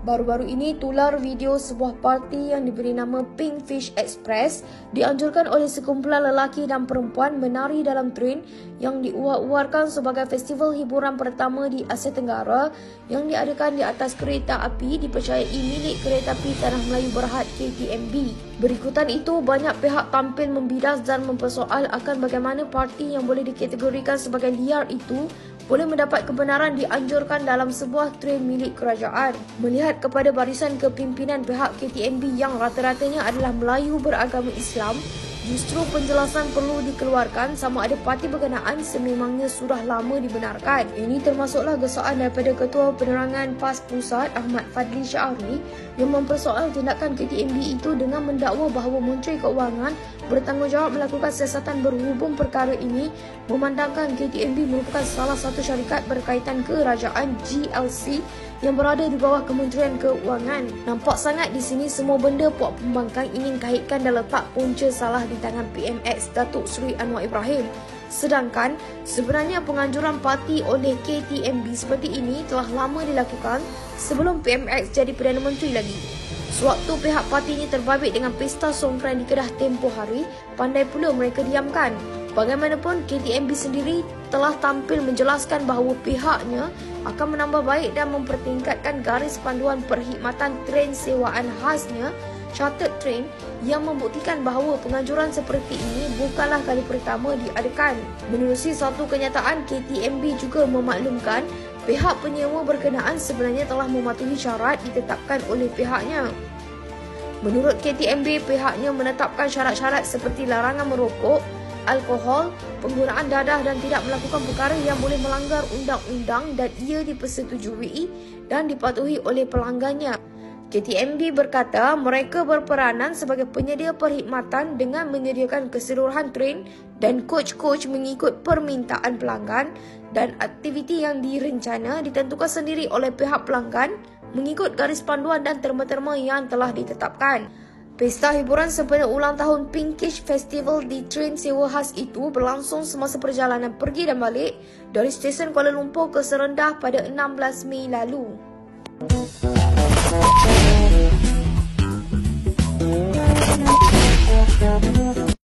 Baru-baru ini tular video sebuah parti yang diberi nama Pink Fish Express dianjurkan oleh sekumpulan lelaki dan perempuan menari dalam train yang diuar-uarkan sebagai festival hiburan pertama di Asia Tenggara yang diadakan di atas kereta api dipercayai milik Kereta Api Tanah Melayu Berhad KTMB. Berikutan itu, banyak pihak tampil membidas dan mempersoal akan bagaimana parti yang boleh dikategorikan sebagai liar itu boleh mendapat kebenaran dianjurkan dalam sebuah train milik kerajaan. Melihat kepada barisan kepimpinan pihak KTMB yang rata-ratanya adalah Melayu beragama Islam, justru penjelasan perlu dikeluarkan sama ada parti berkenaan sememangnya sudah lama dibenarkan. Ini termasuklah gesaan daripada Ketua Penerangan PAS Pusat Ahmad Fadli Syahri yang mempersoal tindakan KTMB itu dengan mendakwa bahawa Menteri Keuangan bertanggungjawab melakukan siasatan berhubung perkara ini, memandangkan KTMB merupakan salah satu syarikat berkaitan kerajaan GLC yang berada di bawah Kementerian Keuangan. Nampak sangat di sini semua benda Puak Pembangkang ingin kaitkan dan letak punca salah di tangan PMX Datuk Seri Anwar Ibrahim. Sedangkan sebenarnya penganjuran parti oleh KTMB seperti ini telah lama dilakukan sebelum PMX jadi Perdana Menteri lagi. Sewaktu pihak parti ini terbabit dengan pesta songkran di Kedah tempoh hari, pandai pula mereka diamkan. Bagaimanapun, KTMB sendiri telah tampil menjelaskan bahawa pihaknya akan menambah baik dan mempertingkatkan garis panduan perkhidmatan train sewaan khasnya chartered train yang membuktikan bahawa penganjuran seperti ini bukanlah kali pertama diadakan. Menerusi satu kenyataan, KTMB juga memaklumkan pihak penyewa berkenaan sebenarnya telah mematuhi syarat ditetapkan oleh pihaknya. Menurut KTMB, pihaknya menetapkan syarat-syarat seperti larangan merokok, alkohol, penggunaan dadah dan tidak melakukan perkara yang boleh melanggar undang-undang dan ia dipersetujui dan dipatuhi oleh pelanggannya. KTMB berkata mereka berperanan sebagai penyedia perkhidmatan dengan menyediakan keseluruhan train dan coach-coach mengikut permintaan pelanggan dan aktiviti yang direncana ditentukan sendiri oleh pihak pelanggan mengikut garis panduan dan terma-terma yang telah ditetapkan. Pesta hiburan sempena ulang tahun Pinkish Festival di train sewa khas itu berlangsung semasa perjalanan pergi dan balik dari stesen Kuala Lumpur ke Serendah pada 16 Mei lalu.